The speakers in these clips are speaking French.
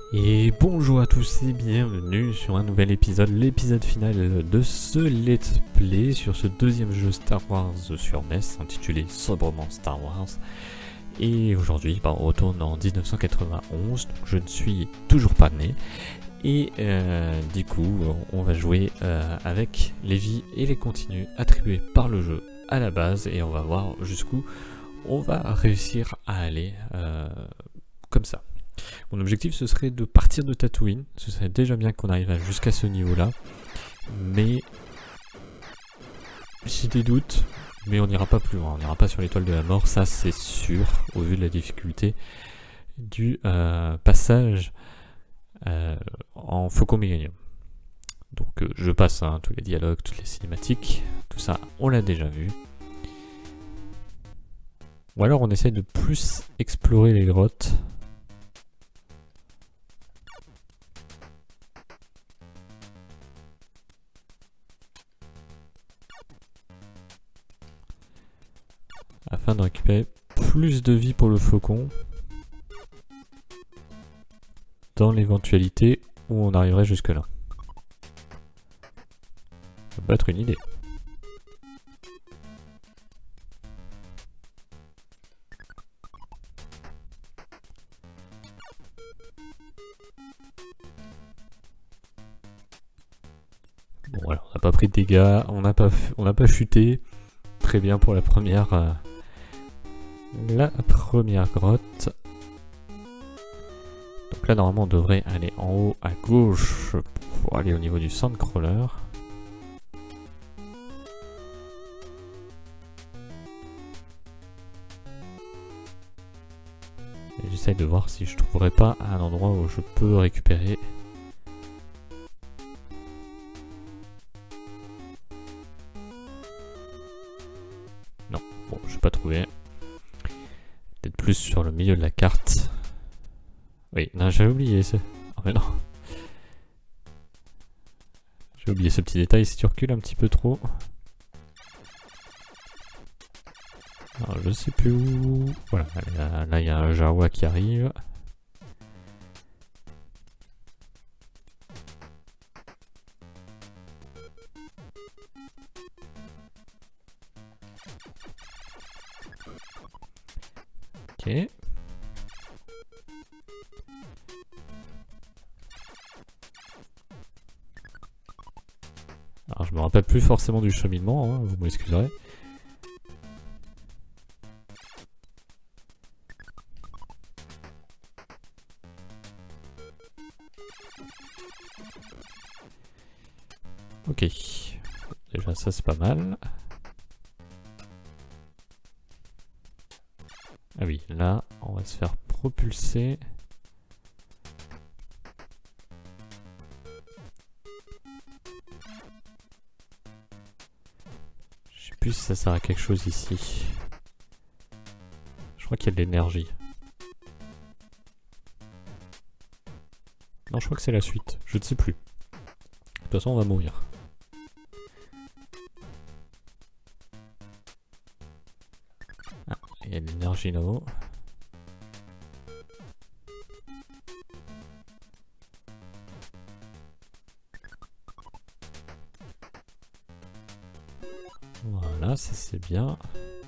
Et bonjour à tous et bienvenue sur un nouvel épisode, l'épisode final de ce Let's Play sur ce deuxième jeu Star Wars sur NES intitulé sobrement Star Wars. Et aujourd'hui, on retourne en 1991, donc je ne suis toujours pas né. Et du coup, on va jouer avec les vies et les continues attribués par le jeu à la base. Et on va voir jusqu'où on va réussir à aller comme ça. Mon objectif ce serait de partir de Tatooine, ce serait déjà bien qu'on arrive jusqu'à ce niveau là, mais j'ai des doutes, mais on n'ira pas plus loin, on n'ira pas sur l'étoile de la mort, ça c'est sûr, au vu de la difficulté du passage en Faucon Millenium. Donc je passe tous les dialogues, toutes les cinématiques, tout ça on l'a déjà vu. Ou alors on essaye de plus explorer les grottes. Afin de récupérer plus de vie pour le faucon. Dans l'éventualité où on arriverait jusque là. Ça peut être une idée. Bon voilà, on n'a pas pris de dégâts, on n'a pas chuté. Très bien pour la première grotte. Donc là normalement on devrait aller en haut à gauche pour aller au niveau du Sandcrawler. Et j'essaye de voir si je trouverais pas un endroit où je peux récupérer. Non, bon je n'ai pas trouvé. Peut-être plus sur le milieu de la carte. Oui, non, j'avais oublié ce... Oh mais non. J'ai oublié ce petit détail, si tu recules un petit peu trop. Alors, je sais plus où... Voilà, là il y a un Jawa qui arrive. Ok. Alors je me rappelle plus forcément du cheminement, hein, vous m'excuserez. Ok. Déjà ça c'est pas mal. Ah oui, là on va se faire propulser. Je sais plus si ça sert à quelque chose ici. Je crois qu'il y a de l'énergie. Non, je crois que c'est la suite. Je ne sais plus. De toute façon, on va mourir. Ah, il y a de l'énergie là-haut. Voilà, ça c'est bien.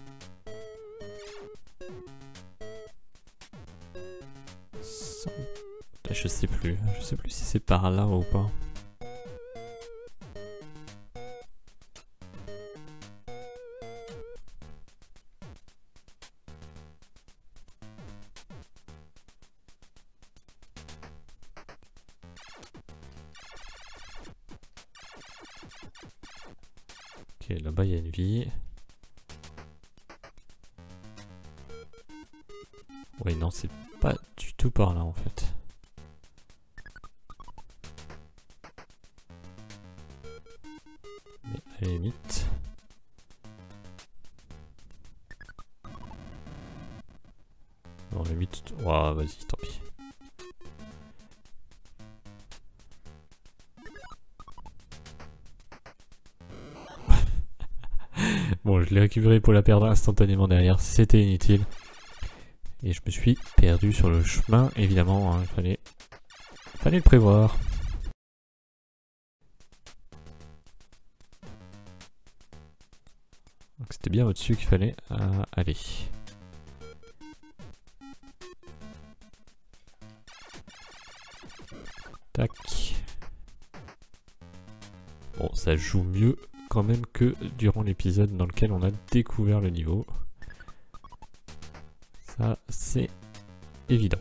Je sais plus si c'est par là ou pas. Ok, là-bas il y a une vie. Oui, non, c'est pas du tout par là en fait. Mais à la limite. Non, à la limite. Ouah, vas-y, tant pis. Bon, je l'ai récupéré pour la perdre instantanément derrière, c'était inutile. Et je me suis perdu sur le chemin, évidemment, hein, il fallait Fallait le prévoir. Donc c'était bien au-dessus qu'il fallait aller. Tac. Bon, ça joue mieux quand même que durant l'épisode dans lequel on a découvert le niveau. Ça, c'est évident.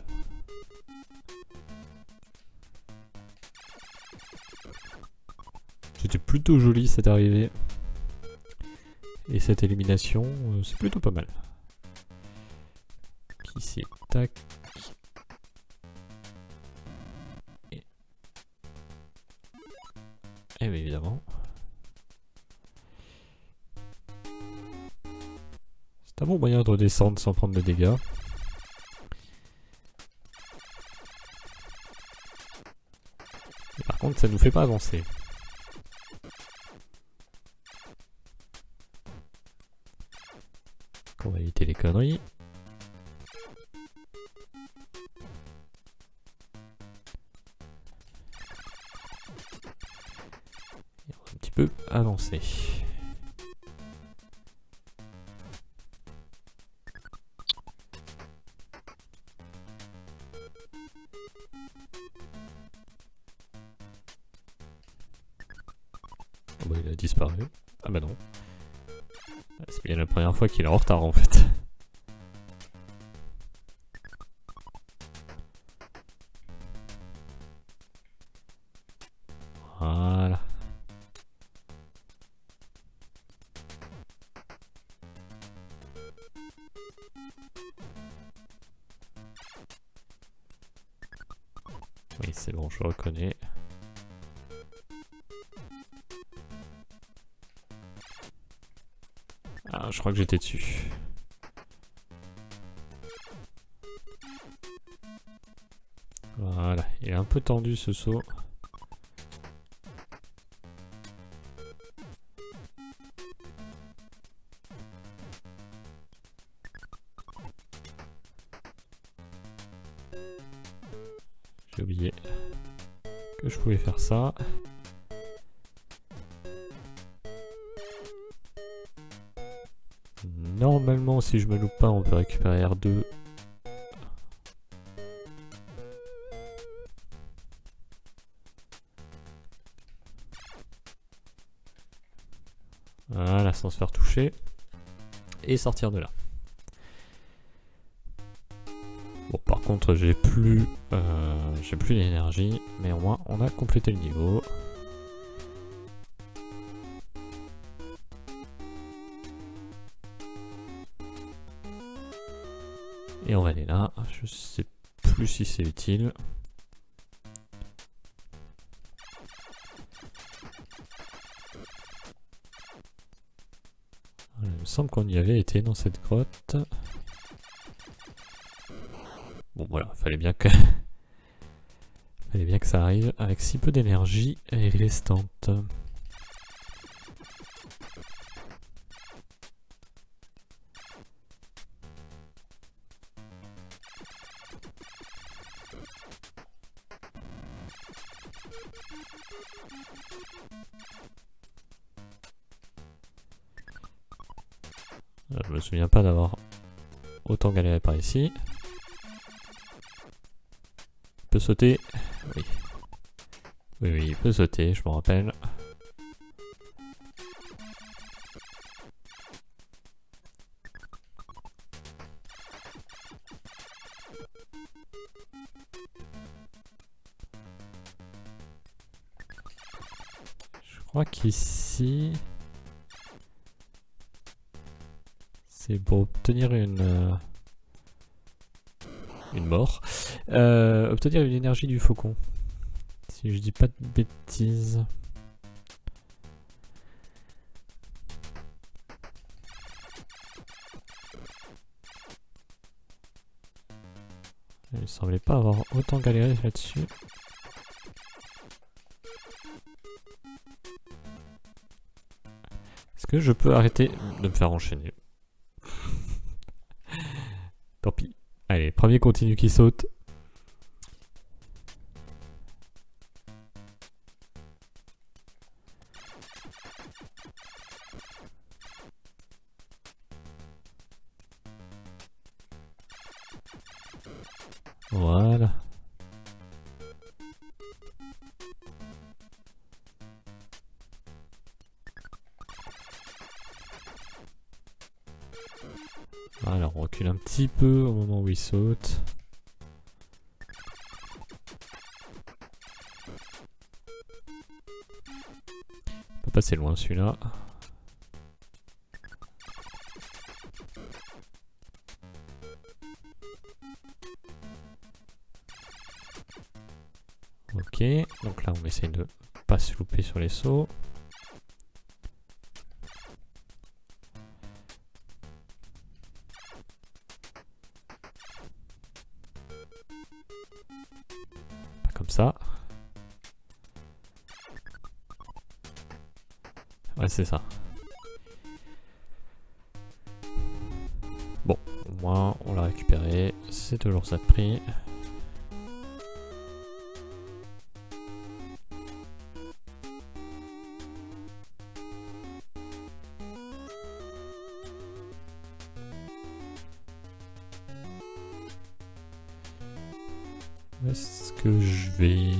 C'était plutôt joli cette arrivée. Et cette élimination, c'est plutôt pas mal. Qui c'est? Tac. Et bien évidemment. C'est un bon moyen de redescendre sans prendre de dégâts. Et par contre, ça nous fait pas avancer. On va éviter les conneries. Et on va un petit peu avancer. Oh bah, il a disparu. Ah bah non. C'est bien la première fois qu'il est en retard en fait. Voilà. Oui, c'est bon, je reconnais. Ah, je crois que j'étais dessus. Voilà, il est un peu tendu ce saut. J'ai oublié que je pouvais faire ça. Normalement, si je me loupe pas, on peut récupérer R2. Voilà, sans se faire toucher. Et sortir de là. Bon, par contre, j'ai plus l'énergie, mais au moins, on a complété le niveau. Et on va aller là, je sais plus si c'est utile. Il me semble qu'on y avait été dans cette grotte. Bon voilà, fallait bien que ça arrive avec si peu d'énergie restante. Je me souviens pas d'avoir autant galéré par ici. Il peut sauter. Oui. Oui, il peut sauter, je me rappelle. Je crois qu'ici... c'est pour obtenir une mort. Obtenir une énergie du faucon. Si je dis pas de bêtises. Il ne semblait pas avoir autant galéré là-dessus. Est-ce que je peux arrêter de me faire enchaîner? Tant pis. Allez, premier continu qui saute. Voilà. Voilà, on recule un petit peu au moment où il saute. Il peut passer loin celui-là. Ok, donc là on essaye de pas se louper sur les sauts. Pas comme ça. Ouais, c'est ça. Bon, au moins on l'a récupéré, c'est toujours ça de prix. Où est-ce que je vais?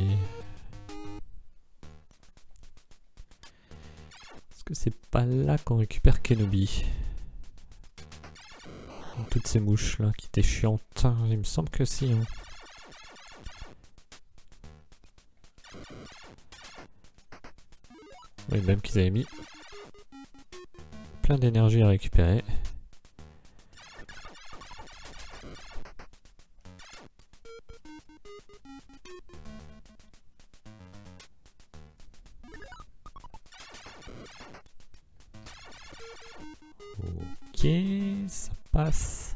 Est-ce que c'est pas là qu'on récupère Kenobi? Toutes ces mouches là qui étaient chiantes, il me semble que si. Hein. Oui, même qu'ils avaient mis plein d'énergie à récupérer. Ok, ça passe.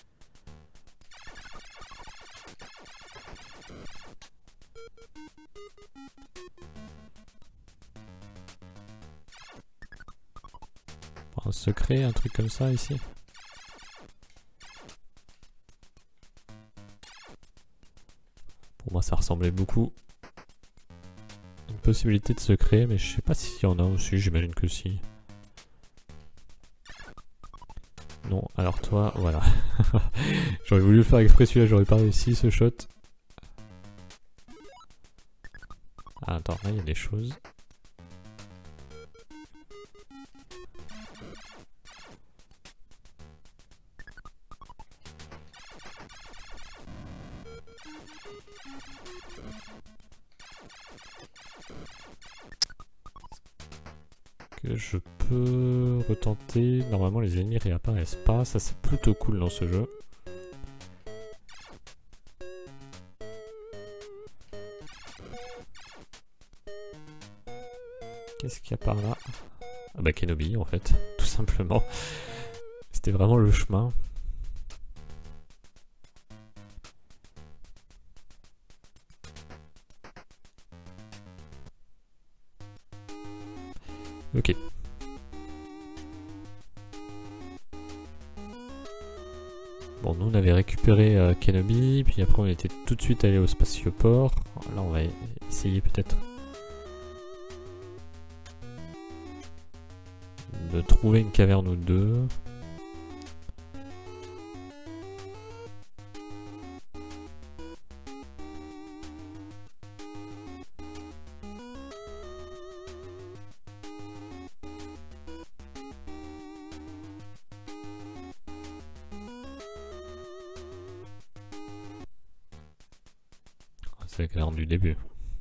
Un secret, un truc comme ça ici. Pour moi ça ressemblait beaucoup à une possibilité de secret, mais je sais pas s'il y en a aussi, j'imagine que si. Non, alors toi, voilà. J'aurais voulu le faire exprès celui-là, j'aurais pas réussi ce shot. Ah, attends, là il y a des choses. Que je peux retenter. Normalement les ennemis réapparaissent pas, ça c'est plutôt cool dans ce jeu. Qu'est-ce qu'il y a par là? Ah bah Kenobi en fait, tout simplement. C'était vraiment le chemin. Ok. Bon, nous on avait récupéré Kenobi, puis après on était tout de suite allé au spatioport. Là on va essayer peut-être de trouver une caverne ou deux. C'est la caverne du début.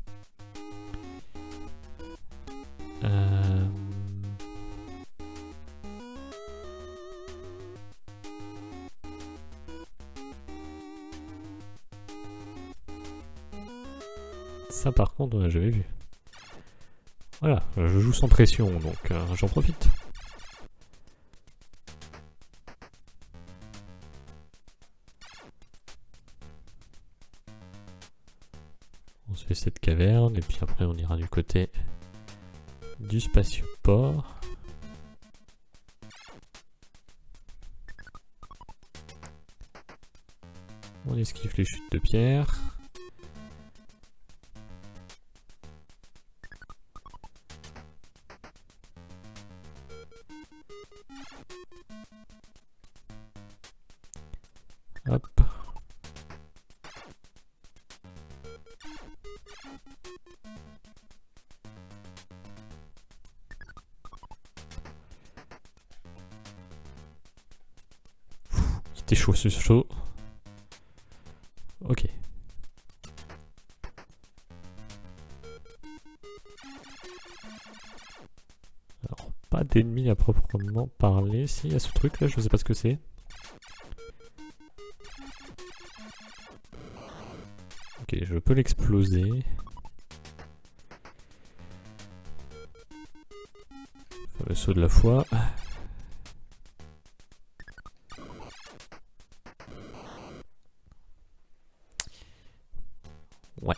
Ça par contre on n'a jamais vu. Voilà, je joue sans pression donc j'en profite. On se fait cette caverne et puis après on ira du côté du spatioport. On esquive les chutes de pierre. Hop. C'était chaud, c'est chaud. Ok. Alors, pas d'ennemis à proprement parler. Si, il y a ce truc là, je sais pas ce que c'est. Ok, je peux l'exploser. Le saut de la foi. Ouais.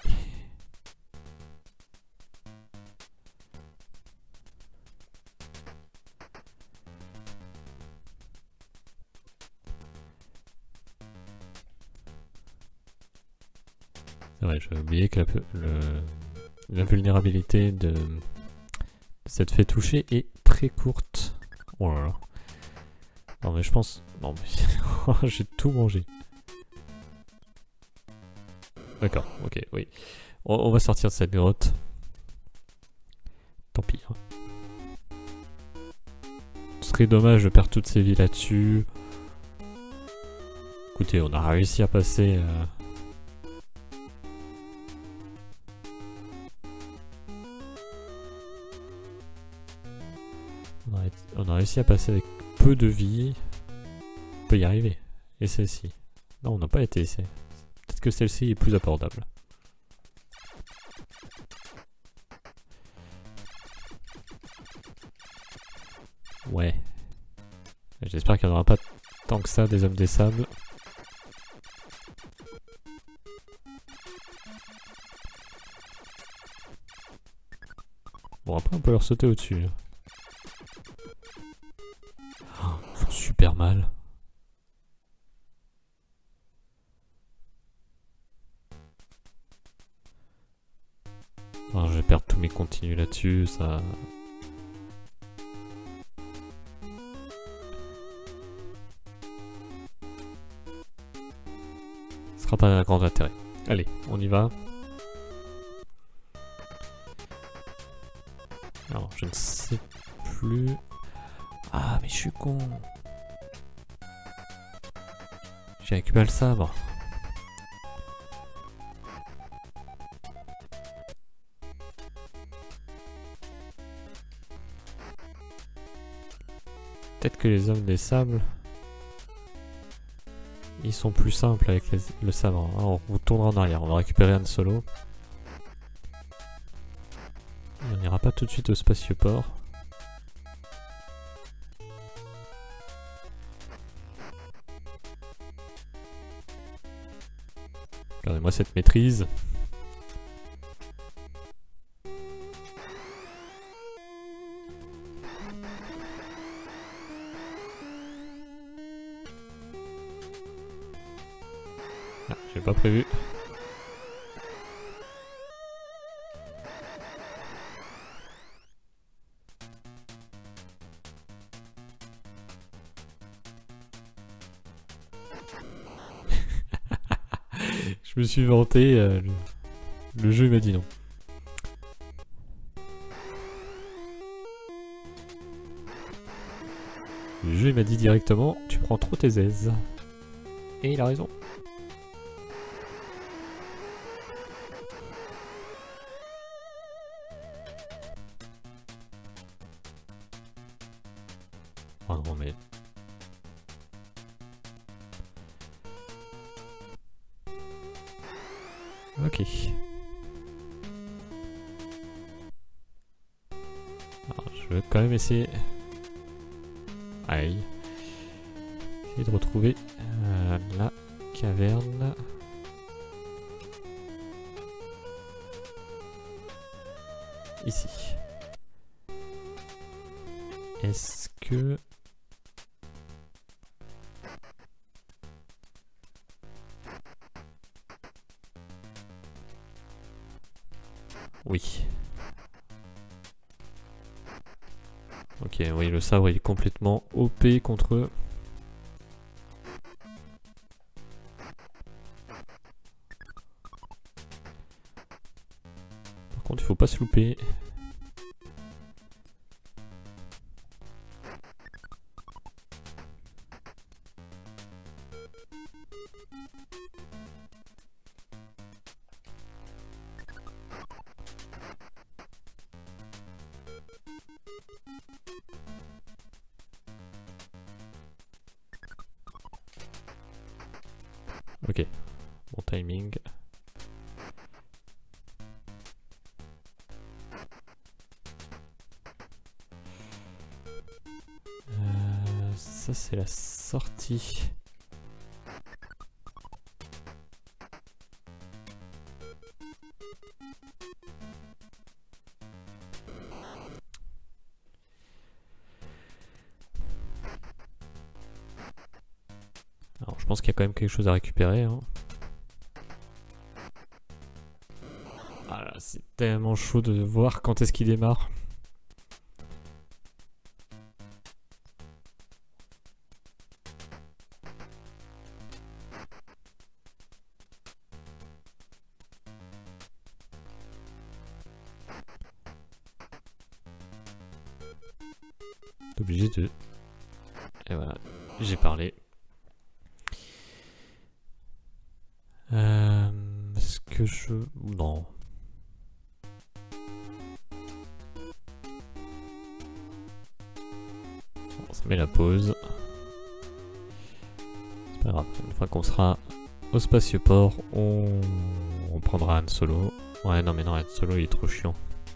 C'est vrai, j'avais oublié que la vulnérabilité de cette fait toucher est très courte. Oh là là. Non mais je pense... Non mais... J'ai tout mangé. D'accord, ok, oui. On va sortir de cette grotte. Tant pis. Hein. Ce serait dommage de perdre toutes ces vies là-dessus. Écoutez, on a réussi à passer... On a réussi à passer avec peu de vie. On peut y arriver. Et celle-ci. Non, on n'a pas été essayé. Peut-être que celle-ci est plus abordable. Ouais. J'espère qu'il n'y en aura pas tant que ça des hommes des sables. Bon, après on peut leur sauter au-dessus. Oh, ils font super mal. Oh, je vais perdre tous mes continus là-dessus, ça... Ce sera pas d'un grand intérêt. Allez, on y va. Alors, je ne sais plus... Ah, mais je suis con. J'ai récupéré le sabre. Peut-être que les hommes des sables... Ils sont plus simples avec le sabre. Ah, on retournera en arrière, on va récupérer Han Solo. Et on n'ira pas tout de suite au spatioport. Regardez-moi cette maîtrise. Ah, j'ai pas prévu. Je me suis vanté, le jeu m'a dit non. Le jeu m'a dit directement, tu prends trop tes aises. Et il a raison. Oh non mais... Ok. Alors, je vais quand même essayer... Aïe. Essayer de retrouver la caverne. Ici. Est-ce que... Oui. Ok, oui, le sabre il est complètement OP contre eux. contre, il faut pas se louper. Ok, bon timing. Ça c'est la sortie. Alors je pense qu'il y a quand même quelque chose à récupérer. Hein. Ah là, c'est tellement chaud de voir quand est-ce qu'il démarre. T'es obligé de... Et voilà, j'ai parlé. Est-ce que je... Non. Bon, ça met la pause. C'est pas grave, une fois qu'on sera au spatioport, on prendra Han Solo. Ouais, non mais non, Han Solo il est trop chiant.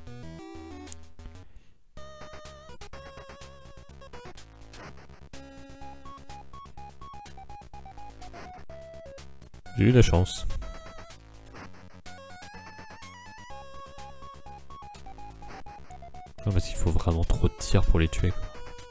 J'ai eu la chance. Non, parce qu'il faut vraiment trop de tirs pour les tuer, quoi.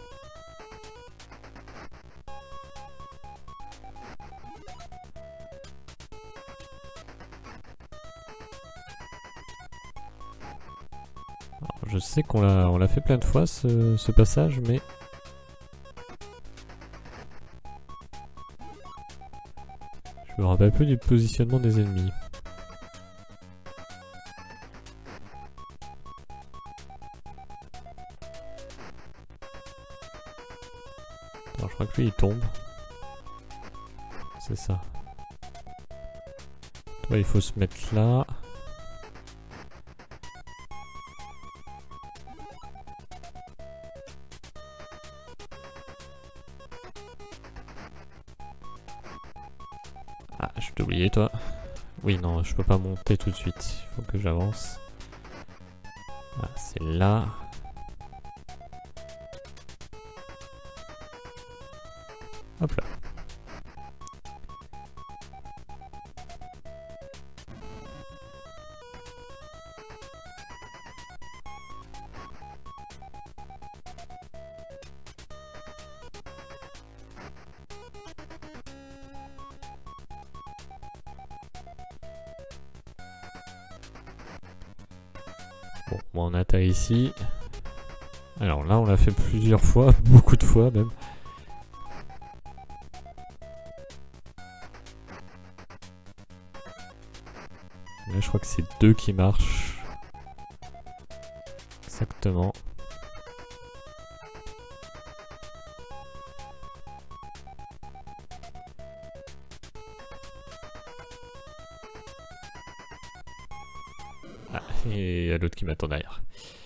Alors, je sais qu'on l'a fait plein de fois ce passage, mais... Je me rappelle plus du positionnement des ennemis. Alors, je crois que lui il tombe. C'est ça. Toi il faut se mettre là. Ah, je t'ai oublié toi. Oui, non, je peux pas monter tout de suite. Il faut que j'avance. Ah, c'est là. Hop là. Bon, moi on atterrit ici. Alors là on l'a fait plusieurs fois, beaucoup de fois même. Là je crois que c'est 2 qui marchent. Exactement. Ah, et il y a l'autre qui m'attend derrière.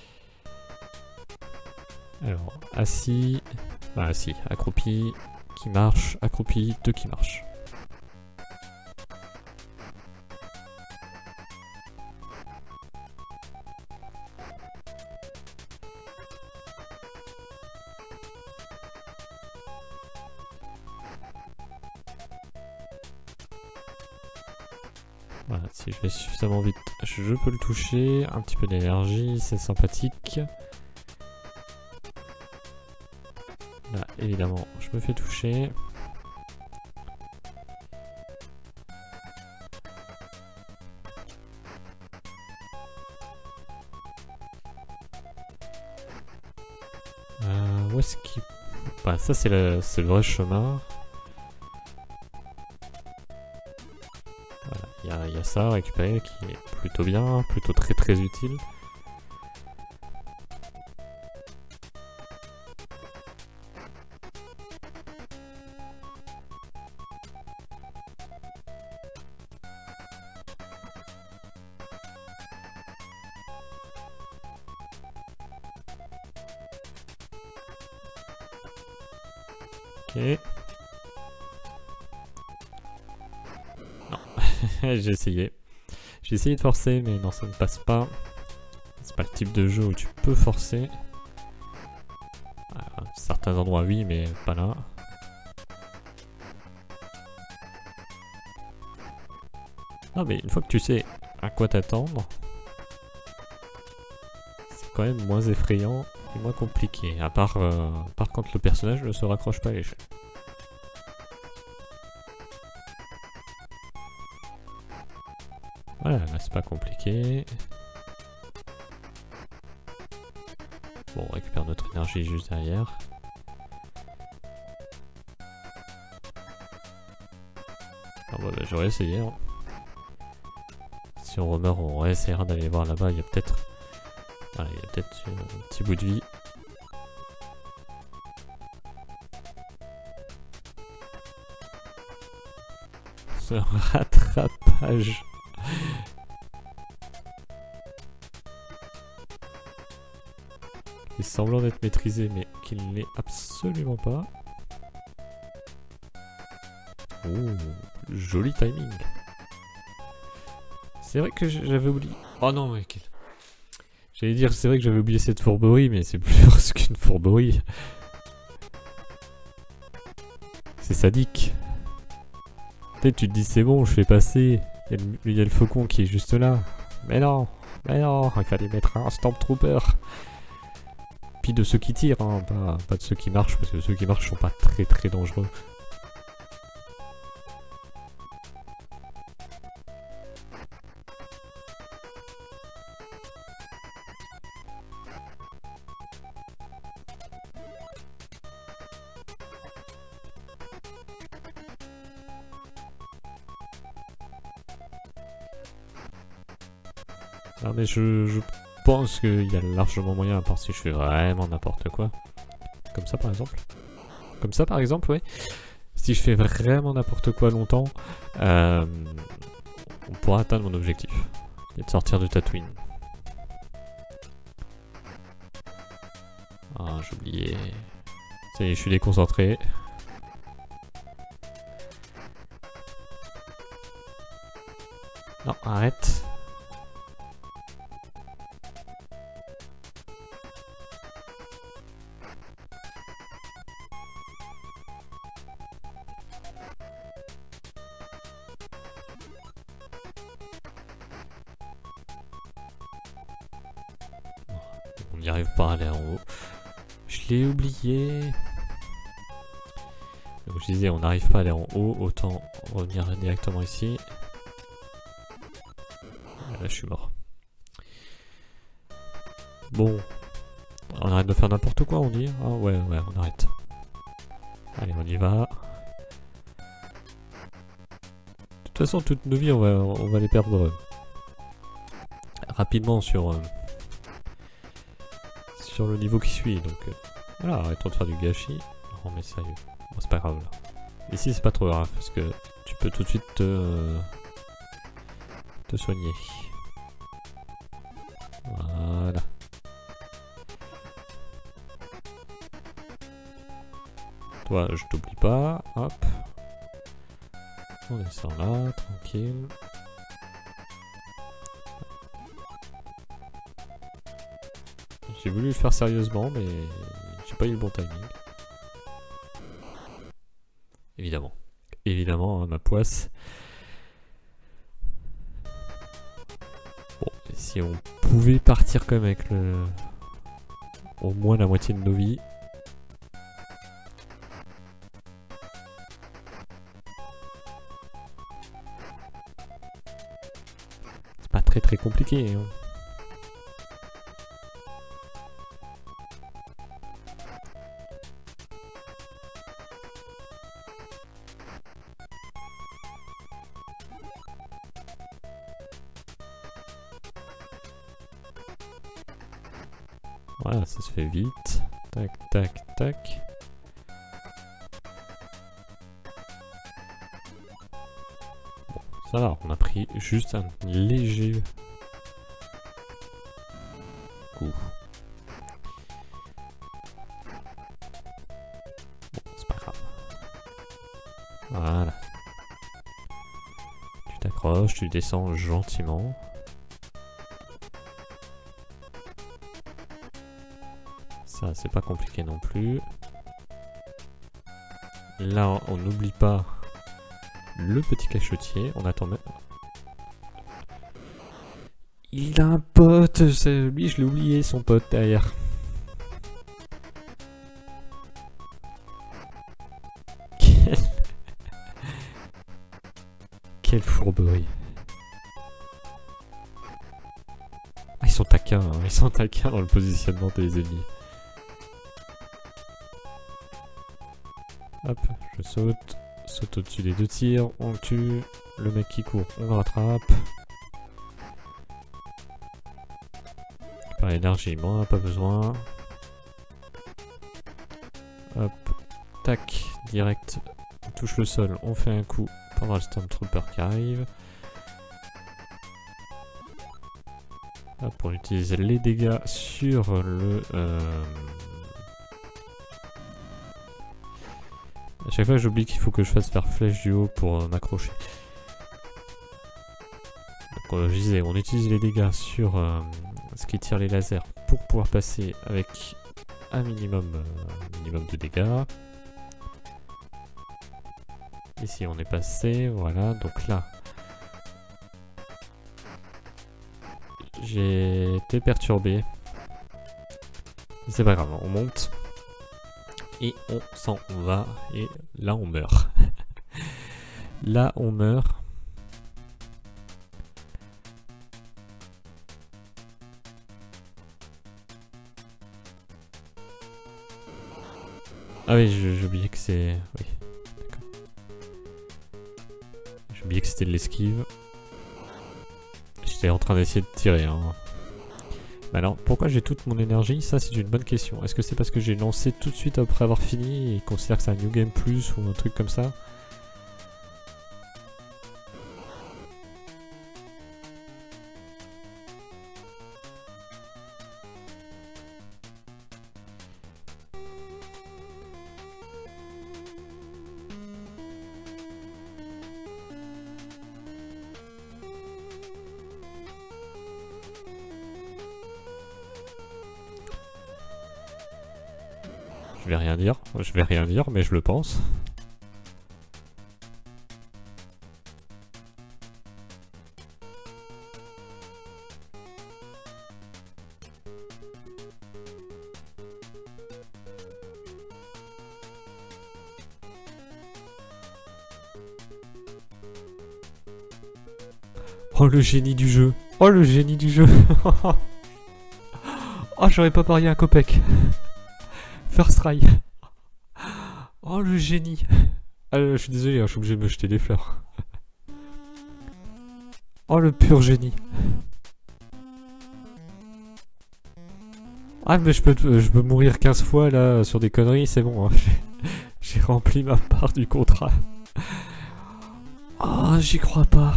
Alors, assis, bah assis, accroupi, qui marche, accroupi, 2 qui marchent. Voilà, si je vais suffisamment vite, je peux le toucher. Un petit peu d'énergie, c'est sympathique. Là, évidemment, je me fais toucher. Où est-ce qu'il... Bah, ça, c'est le vrai chemin. Voilà, il y a ça, récupérer, qui est plutôt bien, plutôt très utile. Ok. Non, j'ai essayé. J'ai essayé de forcer, mais non, ça ne passe pas. C'est pas le type de jeu où tu peux forcer. À certains endroits, oui, mais pas là. Non, mais une fois que tu sais à quoi t'attendre, c'est quand même moins effrayant et moins compliqué. À part quand le personnage ne se raccroche pas à l'échelle. Voilà, là c'est pas compliqué. Bon, on récupère notre énergie juste derrière. Ah bah, j'aurais essayé. Hein. Si on remeurt, on réessayera d'aller voir là-bas. Il y a peut-être... Voilà, il y a peut-être un petit bout de vie. Ce rattrapage. Il semblant d'être maîtrisé, mais qu'il ne l'est absolument pas. Oh, joli timing. C'est vrai que j'avais oublié. Oh non, mais quel... J'allais dire, c'est vrai que j'avais oublié cette fourberie, mais c'est plus qu'une fourberie. C'est sadique. Peut-être tu te dis, c'est bon, je fais passer. Il y a le faucon qui est juste là. Mais non, il fallait mettre un Stormtrooper. Puis de ceux qui tirent, hein, pas de ceux qui marchent, parce que ceux qui marchent sont pas très dangereux. Ah mais je pense qu'il y a largement moyen, à part si je fais vraiment n'importe quoi. Comme ça par exemple. Comme ça par exemple, ouais. Si je fais vraiment n'importe quoi longtemps, on pourra atteindre mon objectif. Et de sortir de Tatooine. Ah, j'ai oublié. Ça y est, je suis déconcentré. Non, arrête. On n'y arrive pas à aller en haut. Je l'ai oublié. Donc je disais, on n'arrive pas à aller en haut, autant revenir directement ici. Là, je suis mort. Bon. On arrête de faire n'importe quoi, on dit. Ah ouais, on arrête. Allez, on y va. De toute façon, toutes nos vies, on va les perdre rapidement sur le niveau qui suit. Donc voilà, arrêtons de faire du gâchis. Non mais sérieux, bon, c'est pas grave là. Ici c'est pas trop grave parce que tu peux tout de suite te soigner. Voilà. Toi, je t'oublie pas. Hop. On descend là, tranquille. J'ai voulu le faire sérieusement, mais j'ai pas eu le bon timing. Évidemment. Évidemment, hein, ma poisse. Bon, si on pouvait partir quand même avec au moins la moitié de nos vies. C'est pas très compliqué, hein. Voilà, ça se fait vite. Tac, tac, tac. Bon, ça va, on a pris juste un léger coup. Bon, c'est pas grave. Voilà. Tu t'accroches, tu descends gentiment. Ça, c'est pas compliqué non plus. Là, on n'oublie pas le petit cachotier. On attend même... Il a un pote, lui je l'ai oublié, son pote derrière. Quelle fourberie. Ah, ils sont taquins, hein. Ils sont taquins dans le positionnement des ennemis. Hop, je saute. Saute au-dessus des deux tirs, on le tue. Le mec qui court, on le rattrape. Par l'énergie, mais on n'en a pas besoin. Hop, tac, direct. On touche le sol, on fait un coup pendant le Stormtrooper qui arrive. Hop, pour utiliser les dégâts sur le... À chaque fois j'oublie qu'il faut que je fasse faire flèche du haut pour m'accrocher. Donc je disais, on utilise les dégâts sur ce qui tire les lasers pour pouvoir passer avec un minimum de dégâts. Ici on est passé, voilà, donc là j'ai été perturbé. C'est pas grave, on monte. Et on s'en va. Et là on meurt. Là on meurt. Ah oui, j'ai oublié que c'est... Oui, d'accord. J'ai oublié que c'était de l'esquive. J'étais en train d'essayer de tirer, hein. Mais alors, pourquoi j'ai toute mon énergie? Ça, c'est une bonne question. Est-ce que c'est parce que j'ai lancé tout de suite après avoir fini et considère que c'est un New Game Plus ou un truc comme ça? Je vais rien dire, mais je le pense. Oh le génie du jeu! Oh le génie du jeu! Oh j'aurais pas parié un copec! First try! Oh le génie! Ah, je suis désolé, hein, je suis obligé de me jeter des fleurs. Oh le pur génie! Ah mais je peux mourir 15 fois là sur des conneries, c'est bon. Hein. J'ai rempli ma part du contrat. Oh j'y crois pas.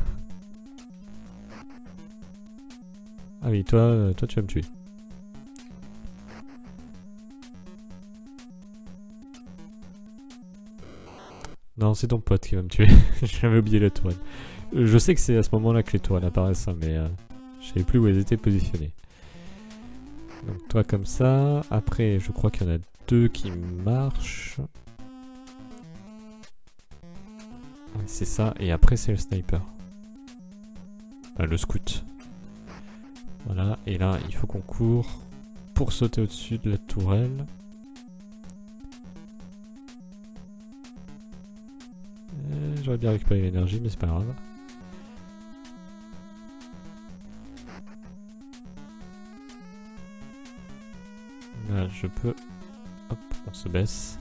Ah oui, toi tu vas me tuer. Non, c'est ton pote qui va me tuer. J'avais oublié la tourelle. Je sais que c'est à ce moment-là que les tourelles apparaissent, hein, mais je savais plus où elles étaient positionnées. Donc toi comme ça. Après, je crois qu'il y en a deux qui marchent. Ouais, c'est ça. Et après, c'est le sniper. Enfin, le scout. Voilà. Et là, il faut qu'on court pour sauter au-dessus de la tourelle. J'aurais bien récupéré l'énergie, mais c'est pas grave. Là, je peux... Hop, on se baisse.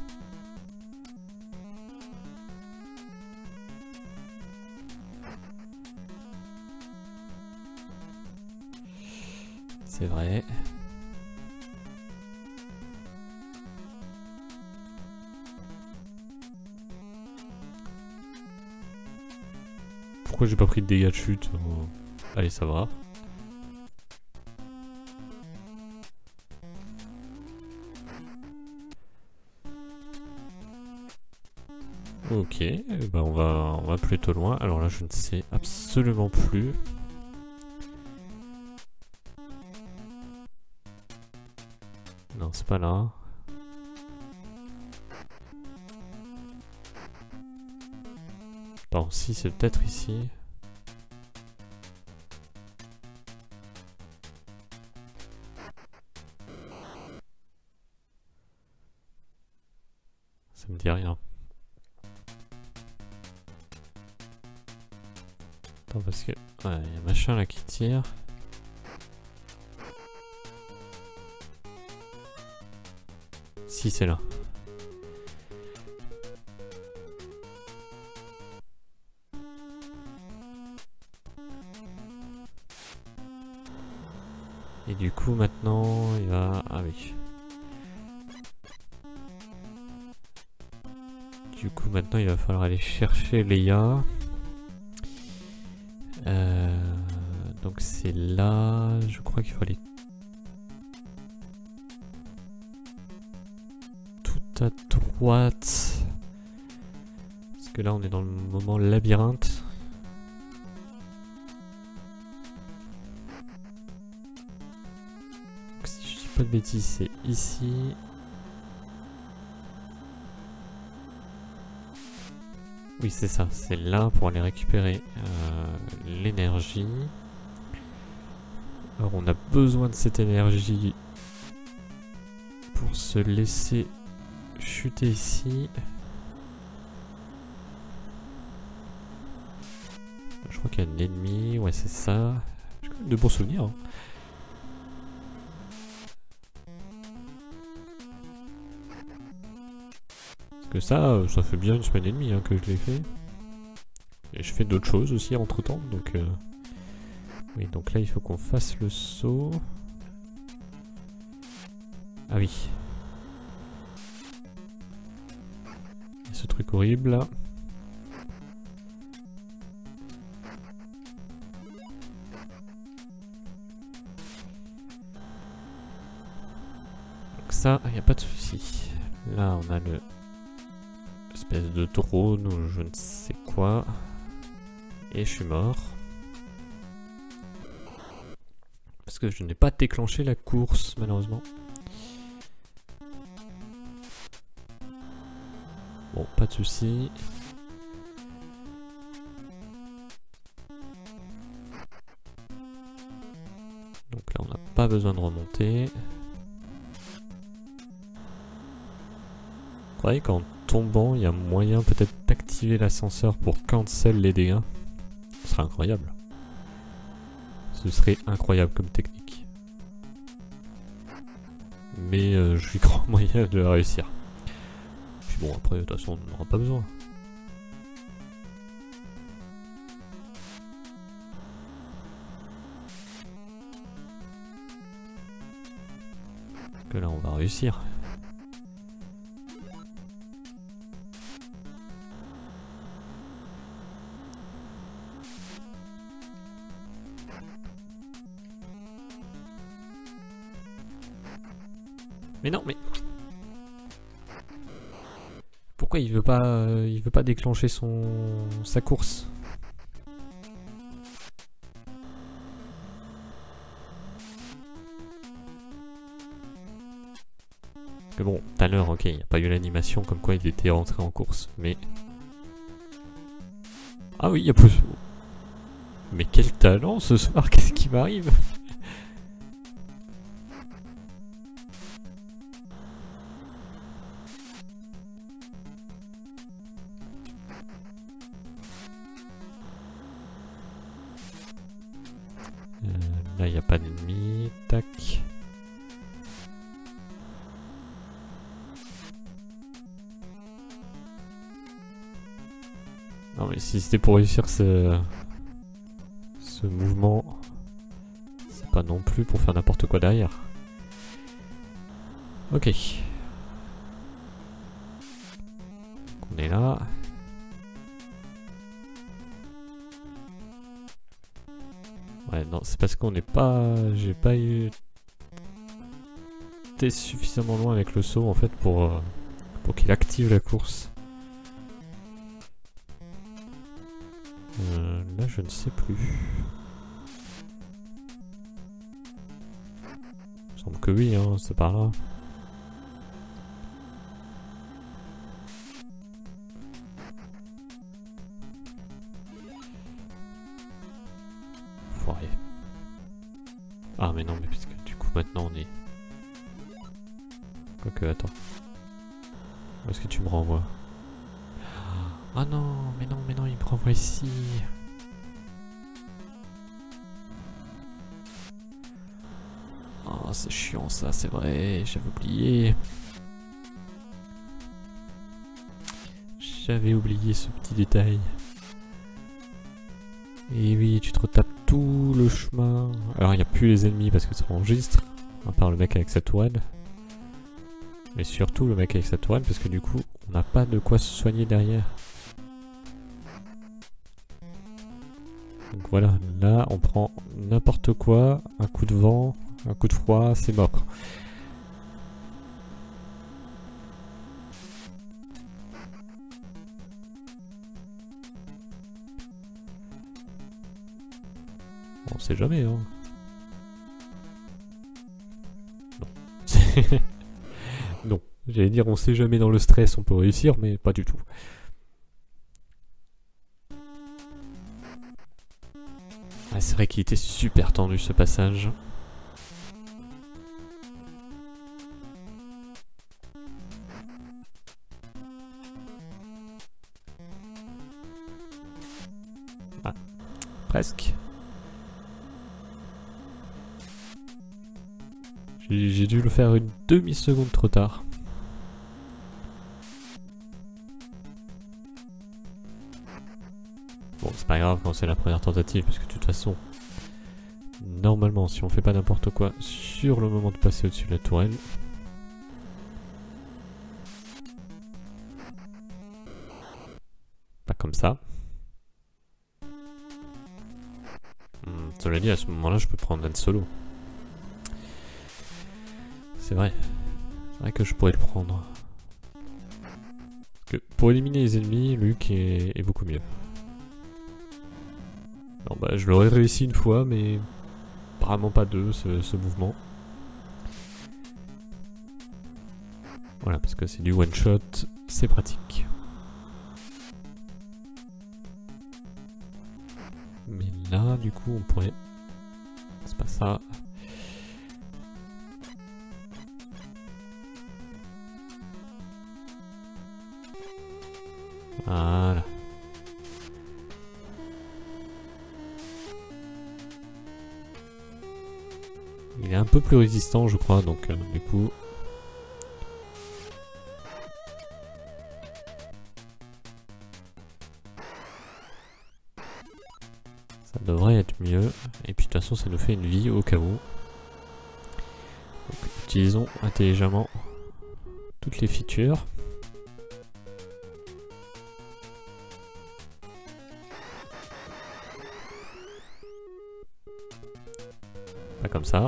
C'est vrai. pourquoi j'ai pas pris de dégâts de chute. Allez, ça va. Ok, bah on va plutôt loin. Alors là, je ne sais absolument plus. Non, c'est pas là. Attends, si, c'est peut-être ici. Ça me dit rien. Attends, parce que... Ouais, il y a machin là qui tire. Si, c'est là. Et du coup, maintenant, il va... Ah oui. Du coup, maintenant, il va falloir aller chercher Léa. Donc c'est là... Je crois qu'il faut aller... tout à droite. Parce que là, on est dans le moment labyrinthe. Donc, si je dis pas de bêtises, c'est ici. Oui, c'est ça, c'est là pour aller récupérer l'énergie. Alors on a besoin de cette énergie pour se laisser chuter ici. Je crois qu'il y a un ennemi, ouais c'est ça. J'ai quand même de bons souvenirs. Hein. Parce que ça fait bien une semaine et demie hein, que je l'ai fait. Et je fais d'autres choses aussi entre temps, donc... Oui, donc là il faut qu'on fasse le saut. Ah oui. Il y a ce truc horrible là. Donc ça, il n'y a pas de souci. Là on a le... espèce de drone ou je ne sais quoi. Et je suis mort. Parce que je n'ai pas déclenché la course, malheureusement. Bon, pas de souci. Donc là, on n'a pas besoin de remonter. Vous croyez qu'en tombant, il y a moyen peut-être d'activer l'ascenseur pour cancel les dégâts? Ce serait incroyable. Ce serait incroyable comme technique. Mais je lui crois moyen de réussir. Puis bon, après, de toute façon, on n'en aura pas besoin. Parce que là, on va réussir. Mais non, mais... Pourquoi il veut pas déclencher sa course? Parce que bon, tout à l'heure, ok, il n'y a pas eu l'animation comme quoi il était rentré en course, mais... Ah oui, il y a plus... Mais quel talent ce soir, qu'est-ce qui m'arrive? Là, il n'y a pas d'ennemi. Tac. Non, mais si c'était pour réussir ce mouvement, c'est pas non plus pour faire n'importe quoi derrière. Ok. Donc on est là. Ouais, non, c'est parce qu'on n'est pas... J'ai pas eu... été suffisamment loin avec le saut en fait pour qu'il active la course. Là, je ne sais plus. Il me semble que oui, hein, c'est par là. Foiré. Ah mais non, mais puisque du coup maintenant on est... Quoique, attends. Où est-ce que tu me renvoies? Ah non, mais non, il me renvoie ici. Oh, c'est chiant ça, c'est vrai, j'avais oublié. J'avais oublié ce petit détail. Et oui, tu te retapes tout le chemin. Alors, il n'y a plus les ennemis parce que ça enregistre, à part le mec avec sa toile. Mais surtout le mec avec sa toile, parce que du coup, on n'a pas de quoi se soigner derrière. Donc voilà, là, on prend n'importe quoi, un coup de vent, un coup de froid, c'est mort. On sait jamais, hein. Non. Non. J'allais dire on sait jamais dans le stress, on peut réussir, mais pas du tout. Ah, c'est vrai qu'il était super tendu ce passage. Ah, presque. J'ai dû le faire une demi-seconde trop tard. Bon, c'est pas grave quand c'est la première tentative, parce que de toute façon, normalement, si on fait pas n'importe quoi sur le moment de passer au-dessus de la tourelle, pas comme ça. Cela dit, à ce moment-là, je peux prendre un solo. C'est vrai. C'est vrai que je pourrais le prendre. Parce que pour éliminer les ennemis, Luke est beaucoup mieux. Non, bah, je l'aurais réussi une fois, mais apparemment pas deux, ce mouvement. Voilà, parce que c'est du one shot, c'est pratique. Mais là, du coup, on pourrait... C'est pas ça. Voilà. Il est un peu plus résistant, je crois, donc du coup... Ça devrait être mieux. Et puis de toute façon, ça nous fait une vie au cas où. Donc, utilisons intelligemment toutes les features. Pas comme ça.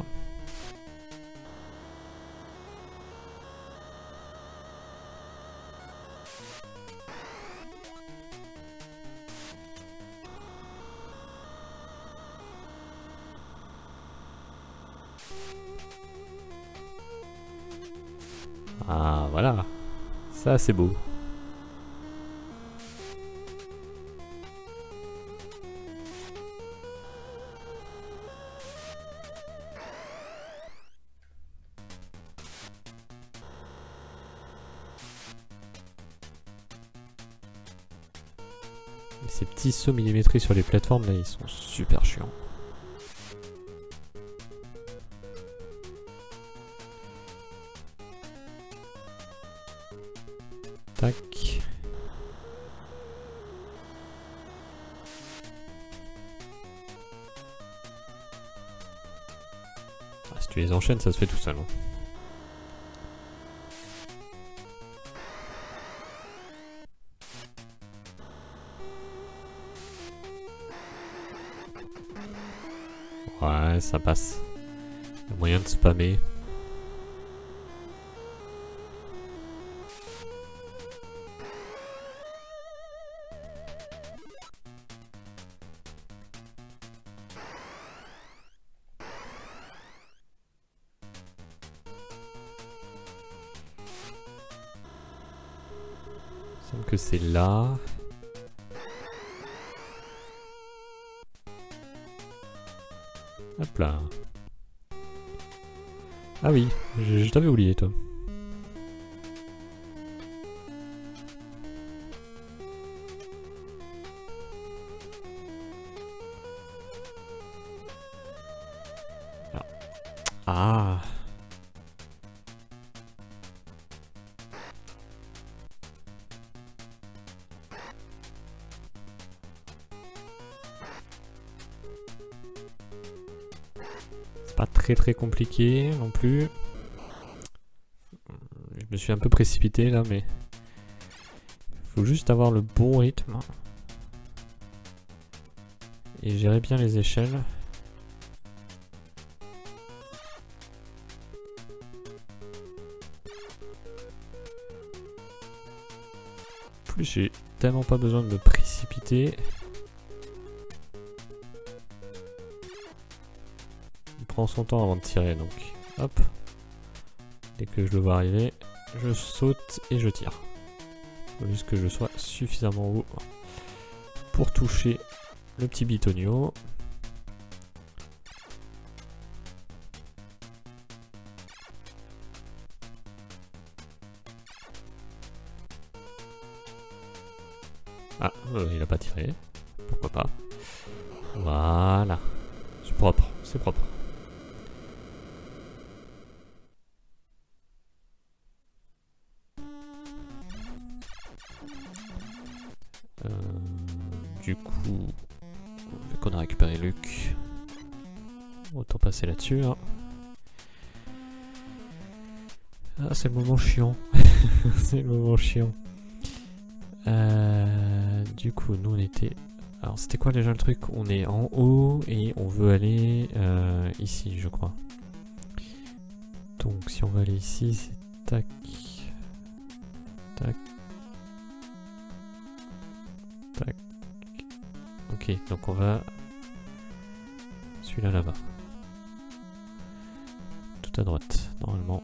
Ah voilà, ça c'est beau. Et ces petits sauts millimétrés sur les plateformes là, ils sont super chiants. Tac. Ah, si tu les enchaînes, ça se fait tout seul. Hein. Ouais, ça passe. Il y a moyen de spammer. Il semble que c'est là. Hop là. Ah oui, je t'avais oublié toi. Ah. C'est pas très compliqué non plus. Je me suis un peu précipité là, mais faut juste avoir le bon rythme et gérer bien les échelles. En plus, j'ai tellement pas besoin de me précipiter. Il prend son temps avant de tirer, donc hop. Dès que je le vois arriver, je saute et je tire. Il faut juste que je sois suffisamment haut pour toucher le petit bitonio. Ah, il a pas tiré. Pourquoi pas. Voilà. C'est propre, c'est propre. Du coup, vu qu'on a récupéré Luc, autant passer là-dessus. Hein. Ah, c'est le moment chiant. C'est le moment chiant. Du coup, nous on était... Alors c'était quoi déjà le truc? On est en haut et on veut aller ici, je crois. Donc si on veut aller ici, c'est tac, tac, tac. Ok, donc on va... Celui-là là-bas. Tout à droite, normalement.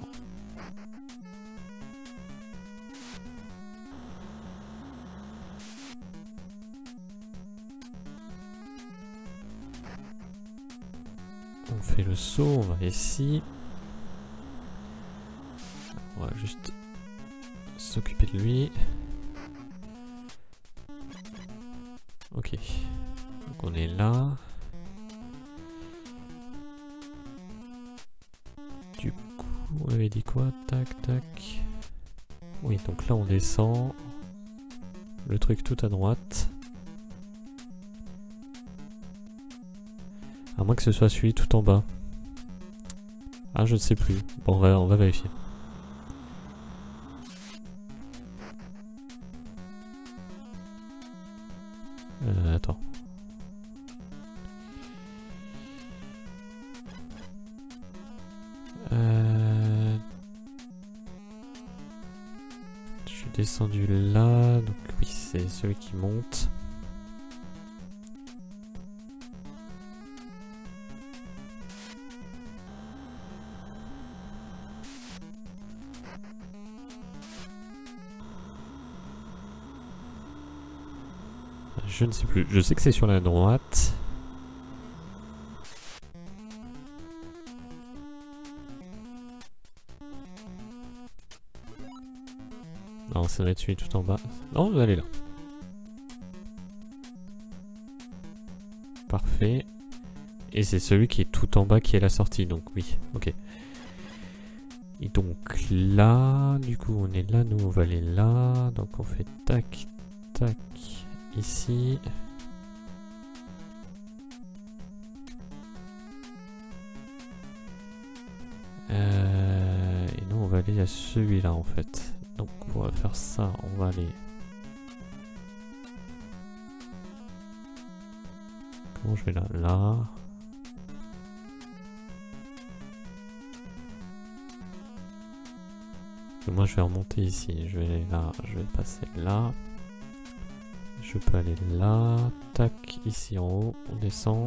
On fait le saut, on va ici. On va juste s'occuper de lui. Ok. Donc on est là. Du coup, on avait dit quoi? Tac, tac. Oui, donc là on descend. Le truc tout à droite. À moins que ce soit celui tout en bas. Ah, je ne sais plus. Bon, on va vérifier. Attends. Je suis descendu là, donc oui, c'est celui qui monte. Je ne sais plus. Je sais que c'est sur la droite. Non, ça va être celui tout en bas. Non, vous allez là. Parfait. Et c'est celui qui est tout en bas qui est la sortie, donc oui, ok. Et donc là, du coup on est là, nous on va aller là. Donc on fait tac, tac, ici. Et nous on va aller à celui-là en fait. Donc pour faire ça, on va aller... Comment je vais là? Là. Moi je vais remonter ici, je vais aller là, je vais passer là. Je peux aller là, tac, ici en haut, on descend.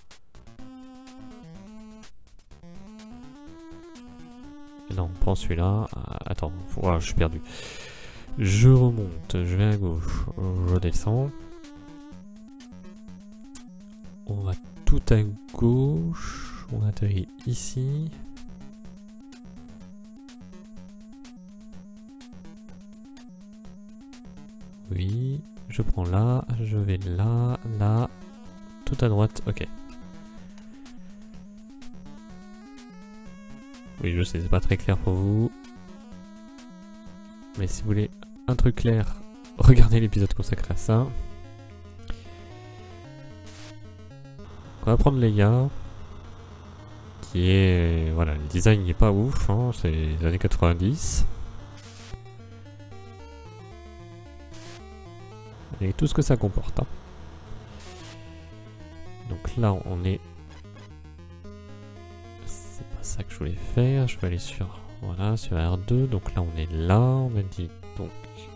Et là on prend celui-là. Attends, voilà, je suis perdu. Je remonte, je vais à gauche, je descends. On va tout à gauche, on atterrit ici. Oui, je prends là, je vais là, là, tout à droite, ok. Oui, je sais, c'est pas très clair pour vous. Mais si vous voulez un truc clair, regardez l'épisode consacré à ça. On va prendre Leia, qui est... Voilà, le design n'est pas ouf, hein, c'est les années 90. Et tout ce que ça comporte. Hein. Donc là, on est... C'est pas ça que je voulais faire, je vais aller sur... Voilà, sur R2, donc là on est là, on a dit donc...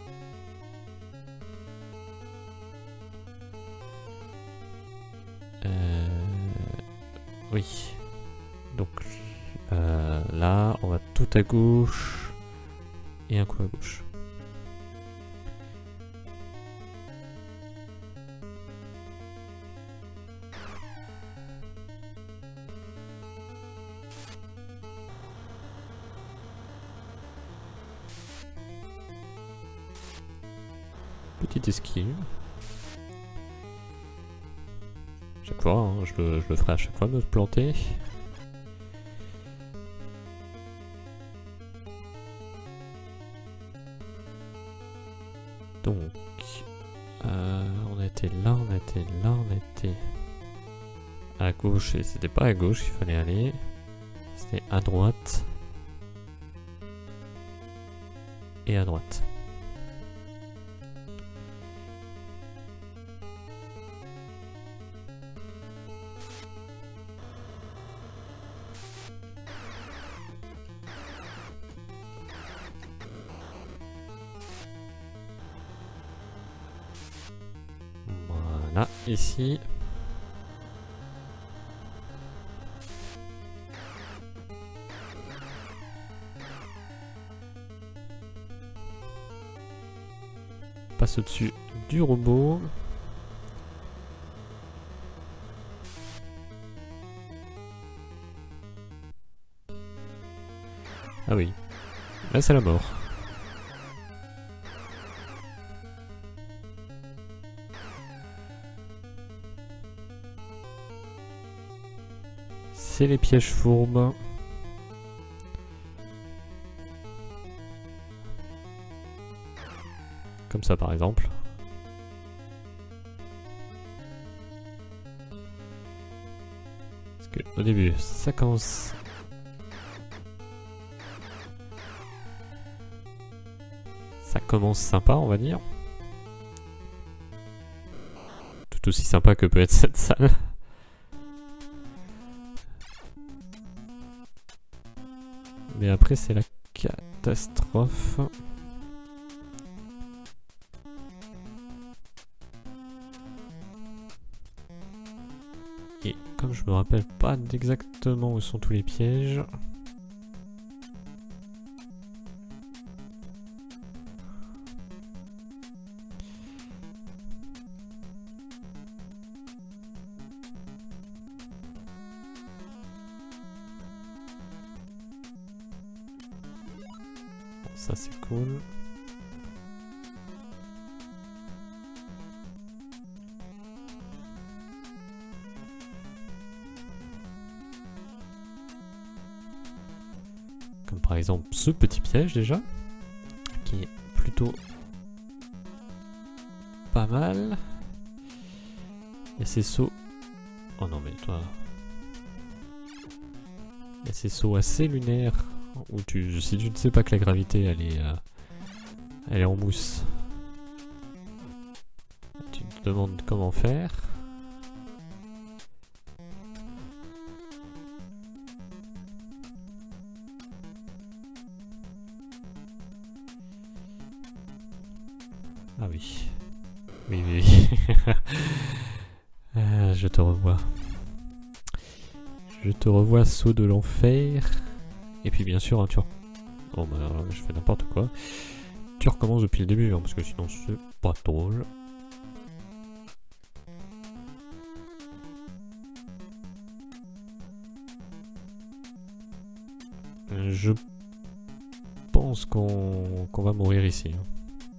Oui. Donc là, on va tout à gauche et un coup à gauche. Petite esquive. Chaque fois, hein, je le ferai à chaque fois de me planter. Donc, on était là, on était là, on était à gauche et c'était pas à gauche qu'il fallait aller. C'était à droite et à droite. Voilà, ici. Passe au-dessus du robot. Ah oui, là c'est la mort. C'est les pièges fourbes. Comme ça par exemple. Parce que au début, ça commence... Ça commence sympa, on va dire. Tout aussi sympa que peut être cette salle. Mais après, c'est la catastrophe. Et comme je me rappelle pas exactement où sont tous les pièges... Ça c'est cool. Comme par exemple ce petit piège déjà, qui est plutôt pas mal. Il y a ces sauts... Oh non mais toi... Il y a ces sauts assez lunaires. Où si tu ne sais pas que la gravité elle est en mousse, tu te demandes comment faire. Ah oui. Oui, oui, oui. Je te revois. Je te revois, saut de l'enfer. Et puis bien sûr, hein, oh bah alors, je fais n'importe quoi. Tu recommences depuis le début, hein, parce que sinon c'est pas drôle. Je pense qu'on va mourir ici. Hein.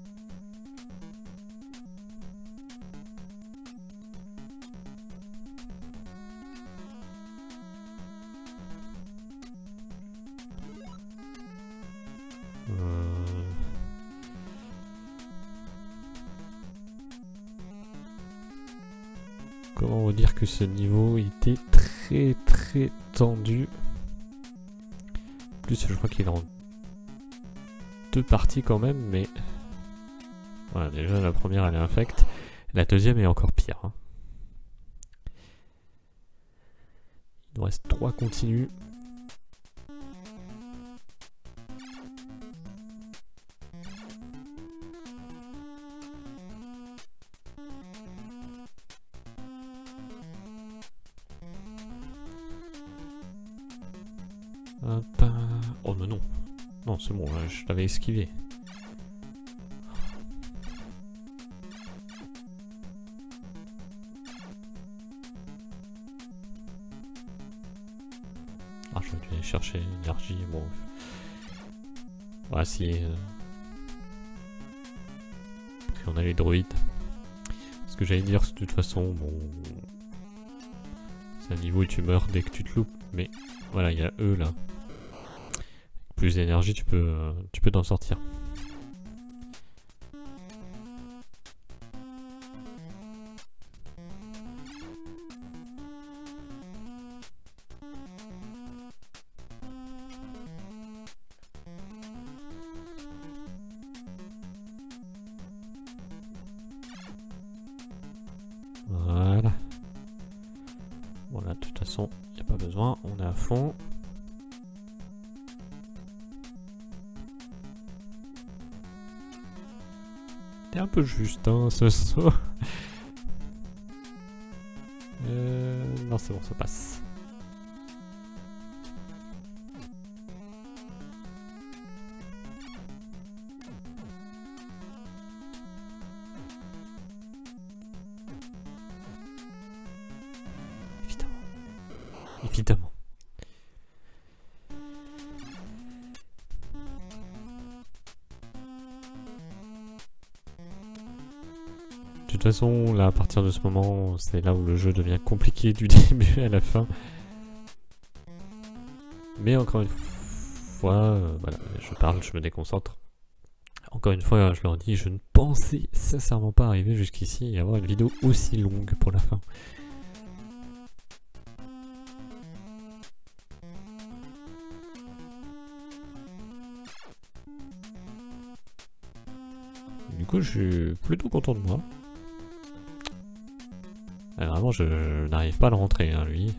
Comment vous dire que ce niveau était très tendu. En plus, je crois qu'il est en 2 parties quand même, mais voilà, déjà la première elle est infecte, la deuxième est encore pire. Hein. Il nous reste 3 continues. Hop. Oh non, non. Non, c'est bon, là, je l'avais esquivé. Ah, je vais aller chercher l'énergie, bon. Voilà, si... Après, on a les droïdes. Ce que j'allais dire, c'est de toute façon, bon... C'est un niveau où tu meurs dès que tu te loupes, mais... Voilà, il y a eux, là. Plus d'énergie, tu peux t'en sortir. Voilà. Voilà, de toute façon, il n'y a pas besoin, on est à fond. T'es un peu juste, hein, ce saut. Non, c'est bon, ça passe. Évidemment. Évidemment. De toute façon, là, à partir de ce moment, c'est là où le jeu devient compliqué du début à la fin. Mais encore une fois, voilà, je parle, je me déconcentre. Encore une fois, je leur dis, je ne pensais sincèrement pas arriver jusqu'ici et avoir une vidéo aussi longue pour la fin. Du coup, je suis plutôt content de moi. Alors, vraiment, je n'arrive pas à le rentrer, hein, lui.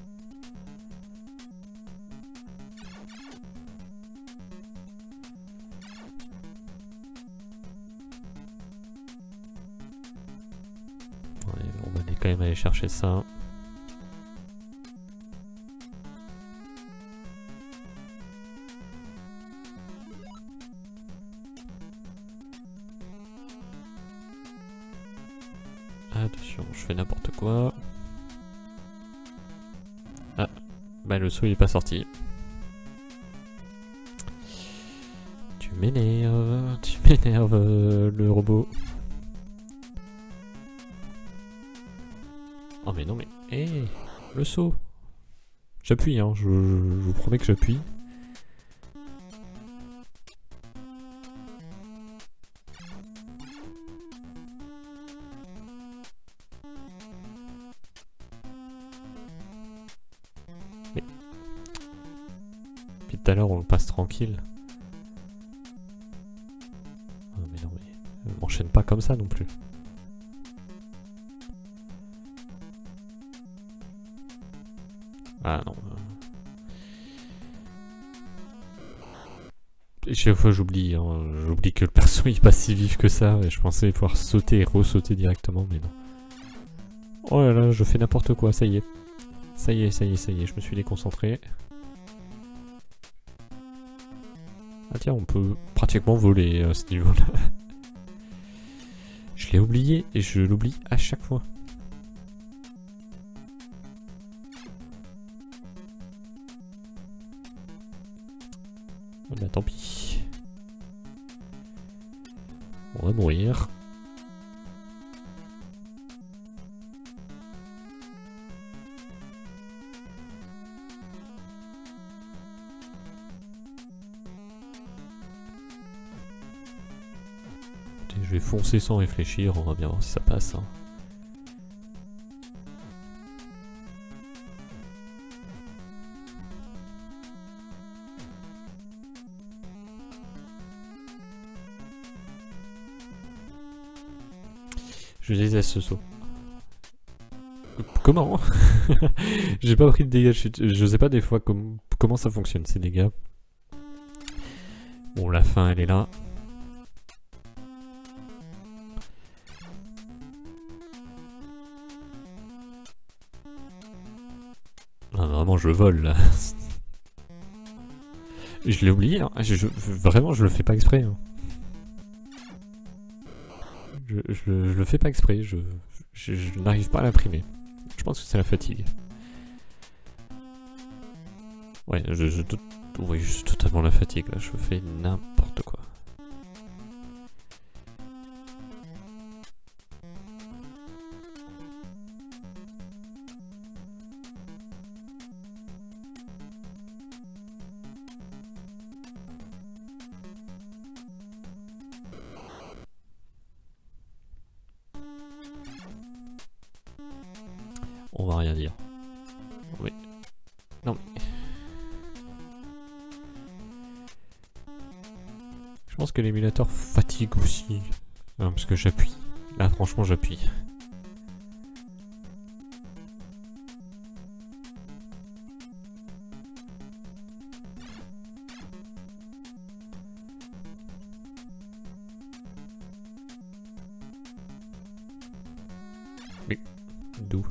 Ouais, on va quand même aller chercher ça. Attention, je fais n'importe quoi. Ah, bah le saut il est pas sorti. Tu m'énerves, le robot. Oh mais non mais, hé, hey, le saut. J'appuie, hein, je vous promets que j'appuie. Mais... Puis tout à l'heure on passe tranquille. Oh mais non mais, m'enchaîne pas comme ça non plus. Ah non. chaque fois j'oublie, hein. J'oublie que le perso il est pas si vif que ça, et je pensais pouvoir sauter et ressauter directement, mais non. Oh là là, je fais n'importe quoi, ça y est. Ça y est, ça y est, ça y est, je me suis déconcentré. Ah tiens, on peut pratiquement voler à ce niveau-là. Je l'ai oublié et je l'oublie à chaque fois. Oh bah tant pis. On va mourir. Je vais foncer sans réfléchir, on va bien voir si ça passe. Hein. Je déteste ce saut. Comment? J'ai pas pris de dégâts, je sais pas des fois comment ça fonctionne ces dégâts. Bon, la fin elle est là. Ah, vraiment je vole là. Je l'ai oublié, hein. Vraiment je le fais pas exprès. Hein. Je le fais pas exprès, je n'arrive pas à l'imprimer. Je pense que c'est la fatigue. Ouais, oui, c'est totalement la fatigue là, je fais n'importe quoi. On va rien dire. Oui. Non mais... Je pense que l'émulateur fatigue aussi. Hein, parce que j'appuie. Là franchement j'appuie. Mais d'où?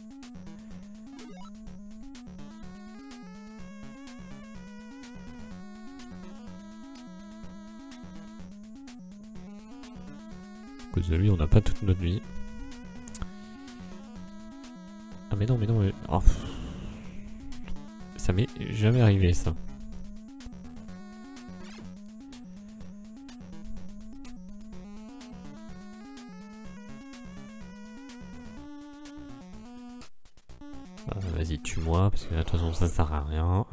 À cause de lui, on n'a pas toute notre vie. Ah mais non, mais non, mais... Oh. Ça m'est jamais arrivé ça. Vas-y, tue-moi, parce que de toute façon ça sert à rien.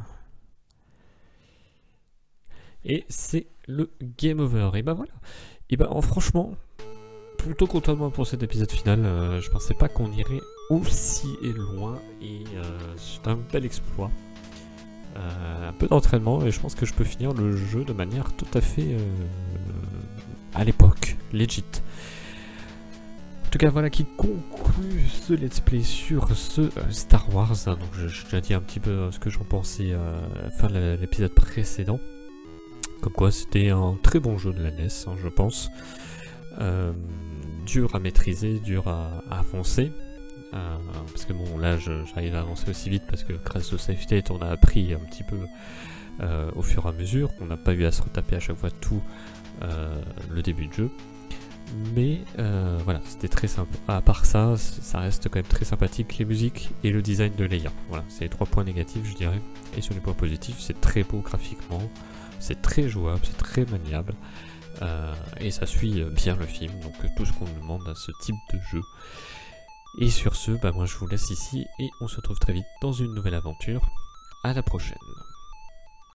Et c'est le game over. Et bah voilà. Et bah franchement, plutôt content de moi pour cet épisode final. Je pensais pas qu'on irait aussi loin. Et c'est un bel exploit. Un peu d'entraînement et je pense que je peux finir le jeu de manière tout à fait à l'époque, legit. En tout cas voilà qui conclut ce let's play sur ce Star Wars. Donc j'ai déjà dit un petit peu ce que j'en pensais à la fin de l'épisode précédent. Comme quoi c'était un très bon jeu de la NES, hein, je pense. Dur à maîtriser, dur à avancer. Parce que bon là j'arrive à avancer aussi vite parce que grâce au save state on a appris un petit peu au fur et à mesure. On n'a pas eu à se retaper à chaque fois tout le début de jeu. Mais voilà, c'était très sympa. À part ça, ça reste quand même très sympathique, les musiques et le design de Leia. Voilà, c'est les 3 points négatifs je dirais. Et sur les points positifs, c'est très beau graphiquement, c'est très jouable, c'est très maniable. Et ça suit bien le film, donc tout ce qu'on demande à ce type de jeu. Et sur ce, bah moi je vous laisse ici et on se retrouve très vite dans une nouvelle aventure. À la prochaine.